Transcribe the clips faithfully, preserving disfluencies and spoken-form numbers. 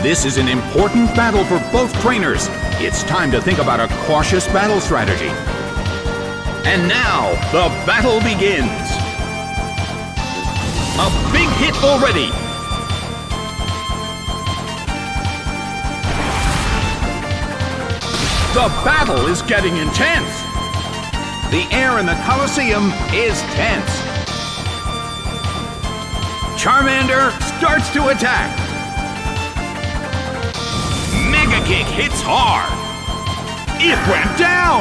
This is an important battle for both trainers. It's time to think about a cautious battle strategy. And now, the battle begins. A big hit already. The battle is getting intense. The air in the Colosseum is tense. Charmander starts to attack. Mega Kick hits hard. It went down.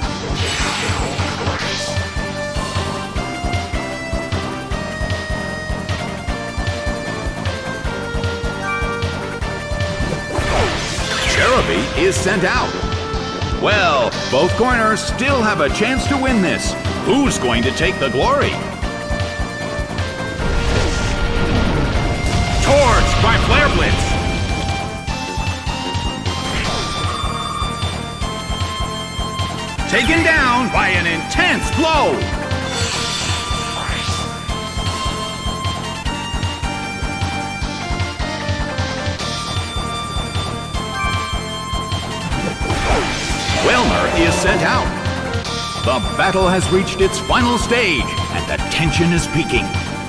Cherubi is sent out. Well, both corners still have a chance to win this. Who's going to take the glory? Torch by Flare Blitz. Taken down by an intense blow. Wailmer is sent out. The battle has reached its final stage, and the tension is peaking.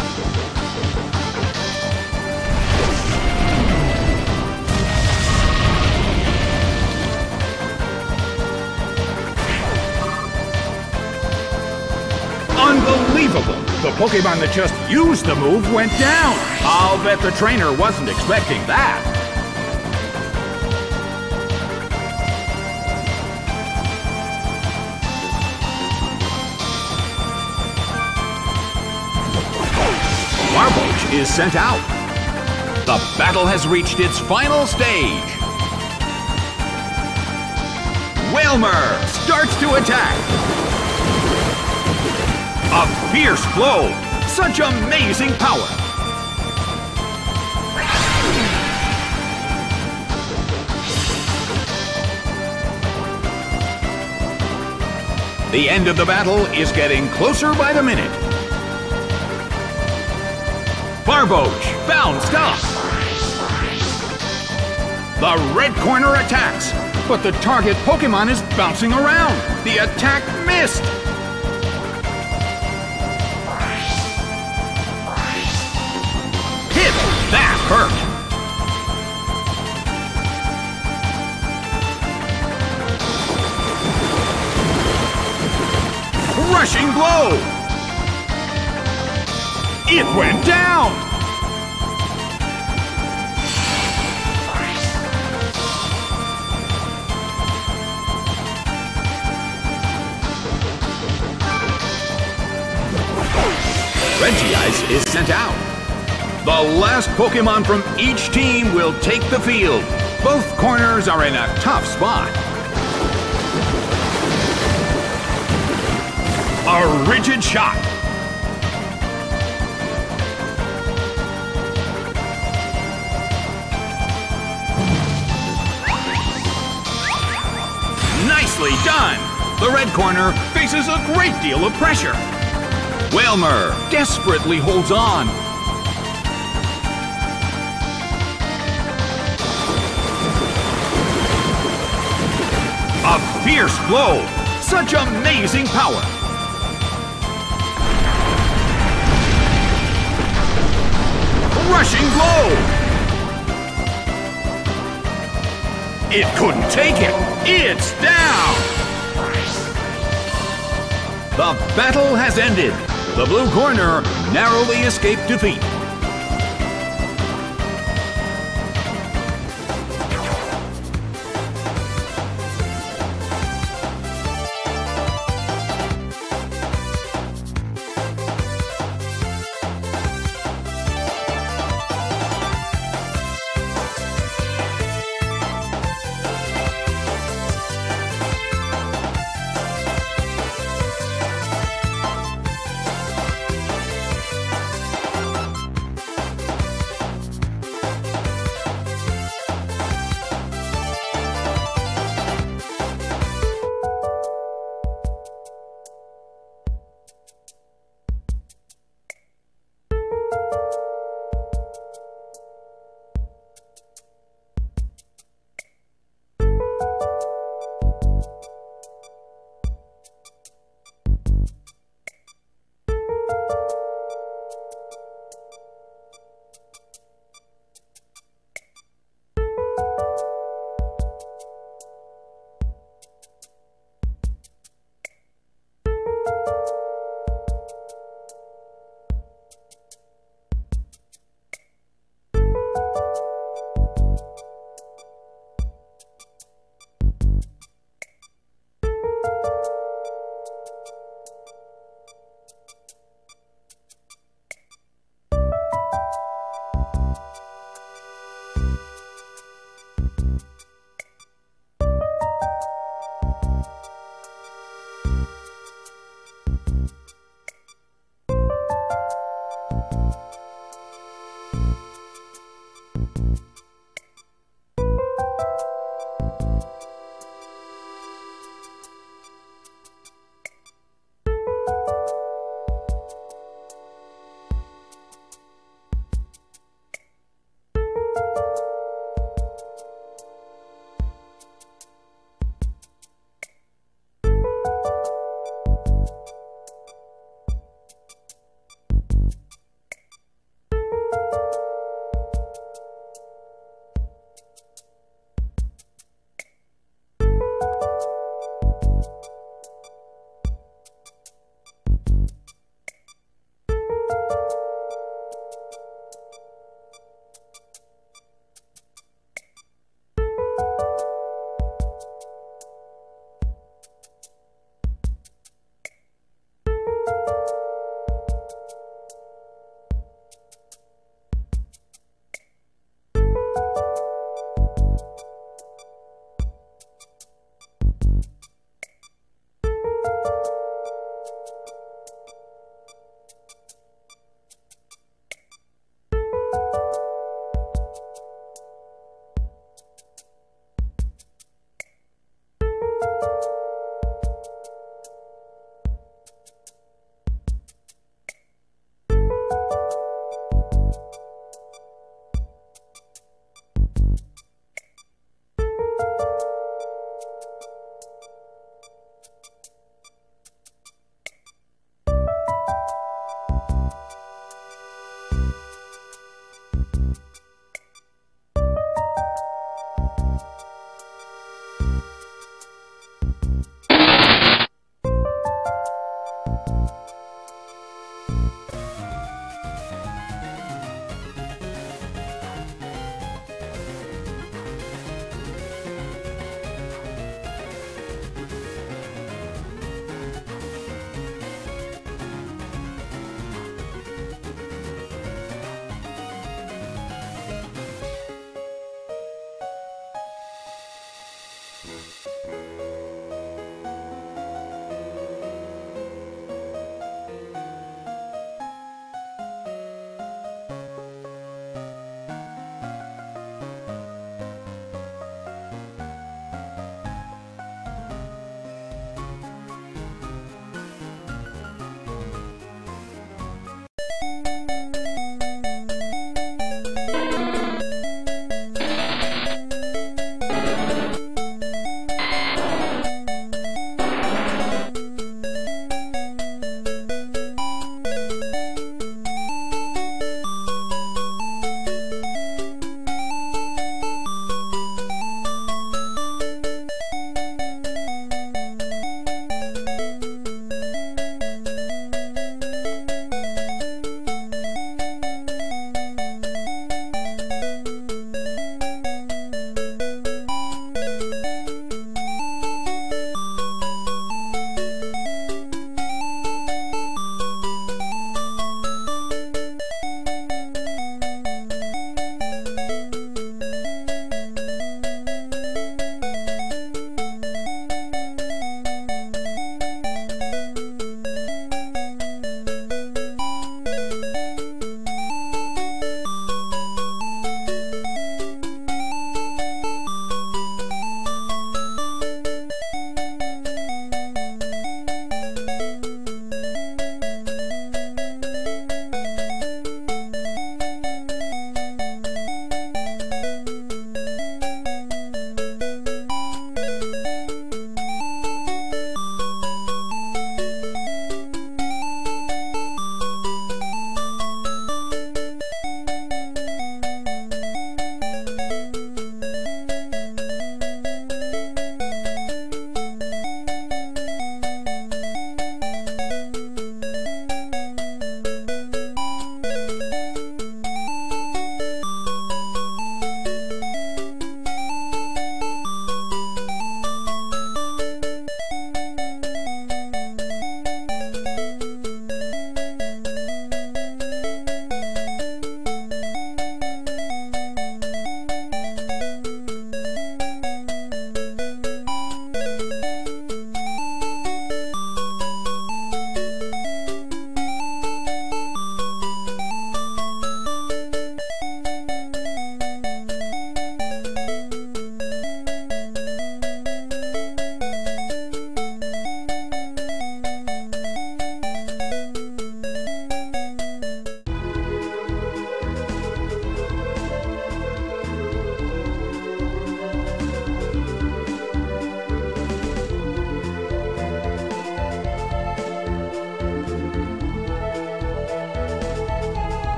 Unbelievable! The Pokemon that just used the move went down. I'll bet the trainer wasn't expecting that. Barboach is sent out. The battle has reached its final stage. Wailmer starts to attack. A fierce blow! Such amazing power! The end of the battle is getting closer by the minute. Barboach bounced up. The red corner attacks, but the target Pokemon is bouncing around. The attack missed. Hit! That hurt. Rushing blow. It went down! Regice is sent out. The last Pokemon from each team will take the field. Both corners are in a tough spot. A rigid shot. Nicely done! The red corner faces a great deal of pressure. Wailmer desperately holds on. A fierce blow! Such amazing power! Rushing blow! It couldn't take it! It's down! The battle has ended. The blue corner narrowly escaped defeat.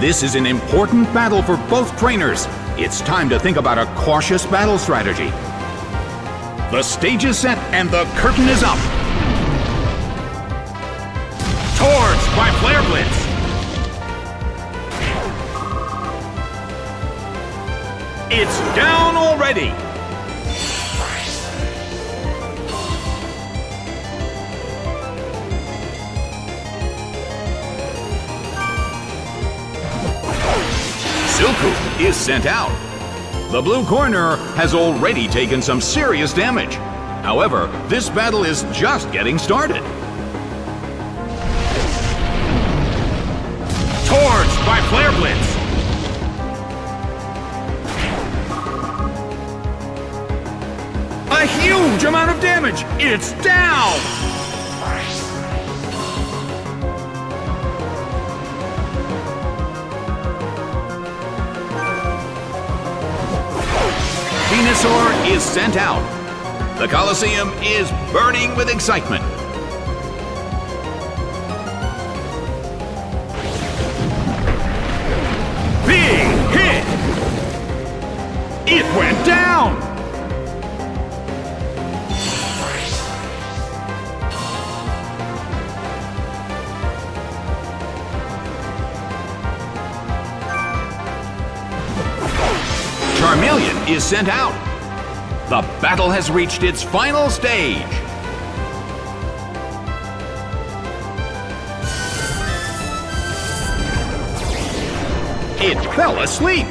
This is an important battle for both trainers. It's time to think about a cautious battle strategy. The stage is set and the curtain is up. Torch by Flare Blitz. It's down already. Silcoop is sent out. The blue corner has already taken some serious damage. However, this battle is just getting started. Torch by Flare Blitz. A huge amount of damage! It's down! Venusaur is sent out. The Colosseum is burning with excitement. Big hit! It went down! Charmeleon is sent out. The battle has reached its final stage. It fell asleep.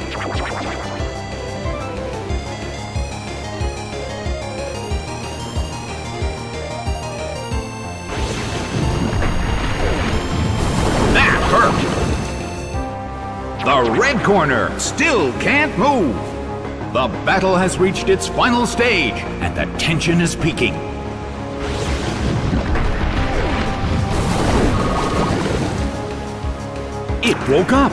That hurt. The red corner still can't move. The battle has reached its final stage, and the tension is peaking. It woke up.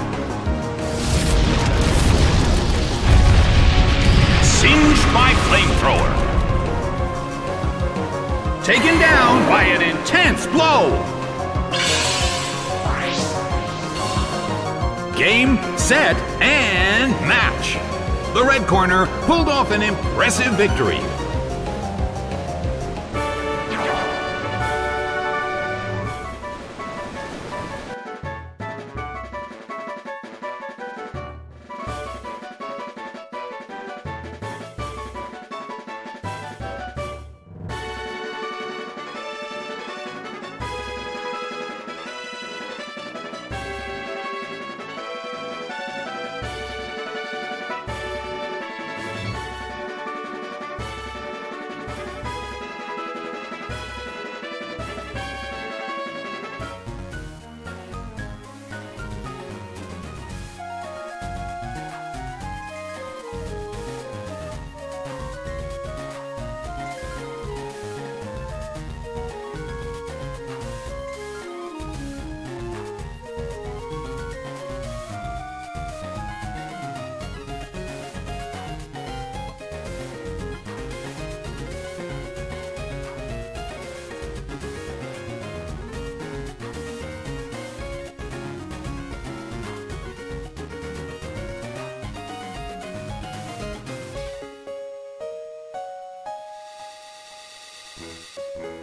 Singed by Flamethrower. Taken down by an intense blow. Game, set, and match. The red corner pulled off an impressive victory. You